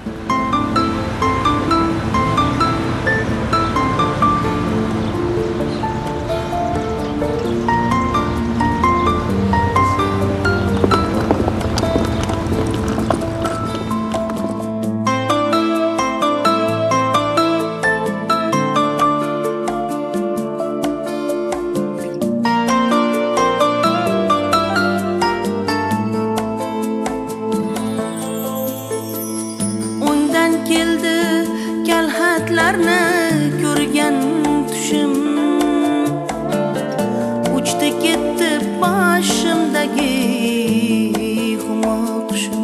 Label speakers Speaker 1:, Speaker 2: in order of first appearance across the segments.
Speaker 1: keldi kalxatlarni ko'rgan tushim, uchdi ketdi boshimdagi humo qushim.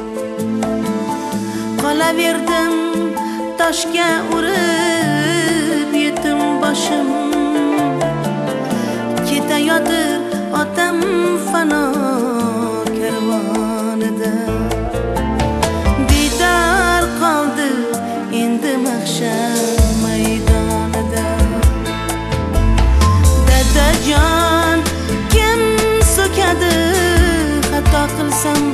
Speaker 1: Qolaverdim toshga urib yetim boshim, ketayotir otam fano karvonida. Didor qoldi endi mahshar maydonida. Dadajon kim so'kadi xato qilsam,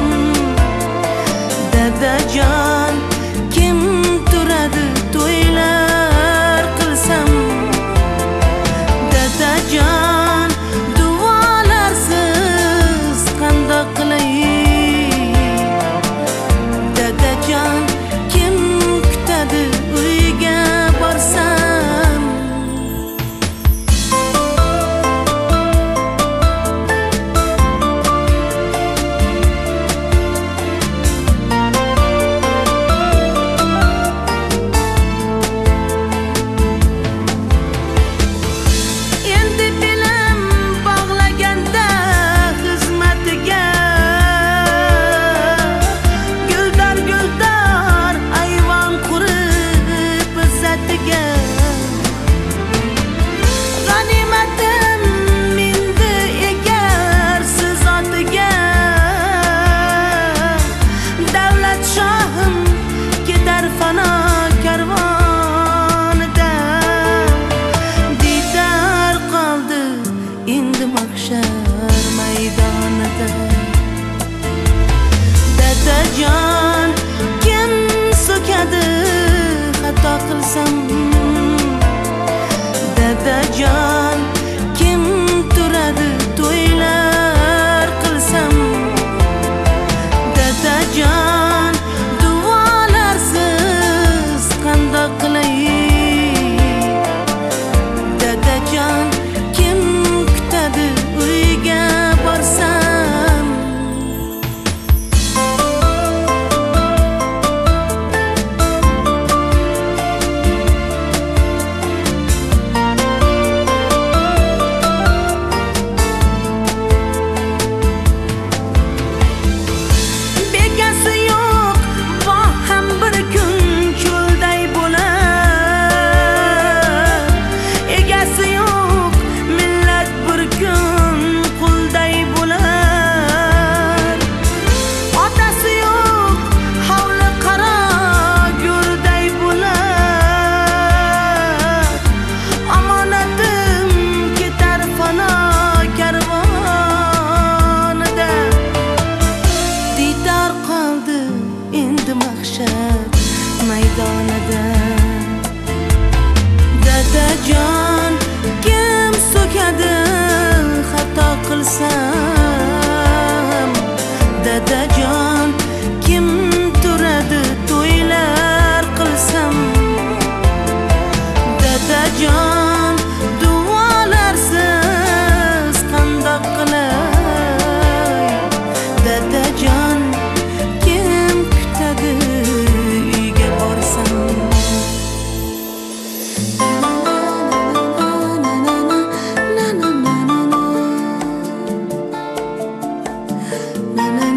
Speaker 1: dadajon kim turadi to'ylar qilsam, dadajon duolarsiz qandoq qilay, dadajon kim kutadi uyga borsam. Dadajon kim so'kadi xato qilsam, dadajon kim turadi to'ylar qilsam, dadajon duolarsiz qandoq qilay, dadajon kim kutadi uyga borsam. Maydonida dadajon kim so'kadi xato qilsam, dadajon kim turadi to'ylar qilsam, dadajon duolarsiz qandoq qilay, dadajon kim kutadi uyga borsam. Na na